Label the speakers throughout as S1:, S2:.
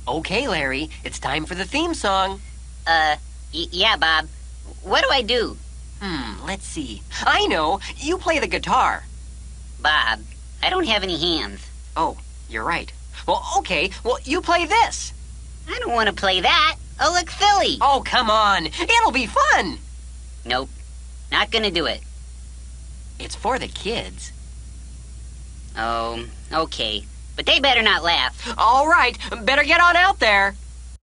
S1: Okay, Larry, it's time for the theme song.
S2: Yeah, Bob. What do I do?
S1: Let's see. I know. You play the guitar.
S2: Bob, I don't have any hands.
S1: Oh, you're right. Well, okay. Well, you play this.
S2: I don't want to play that. I'll look silly.
S1: Oh, come on. It'll be fun.
S2: Nope. Not gonna do it.
S1: It's for the kids.
S2: Oh, okay. But they better not laugh.
S1: All right. Better get on out there.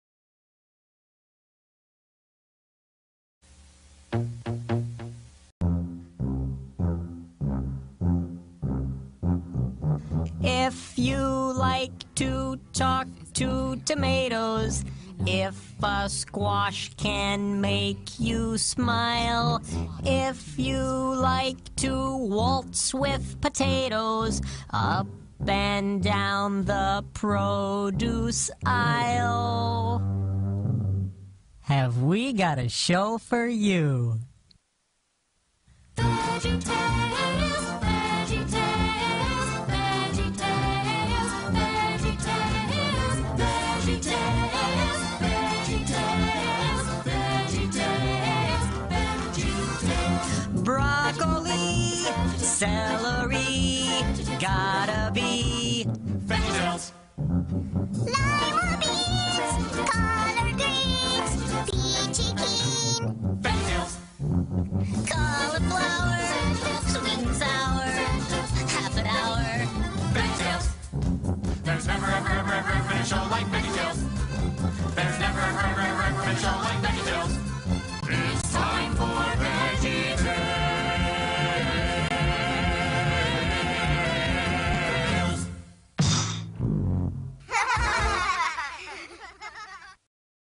S3: If you like to talk to tomatoes, if a squash can make you smile, if you like to waltz with potatoes, up and down the produce aisle, have we got a show for you? VeggieTales, VeggieTales, VeggieTales, VeggieTales, VeggieTales, VeggieTales, VeggieTales, VeggieTales. Broccoli, celery, gotta be VeggieTales.
S4: Lima beans, collard greens, peachy keen,
S3: VeggieTales.
S4: cauliflower,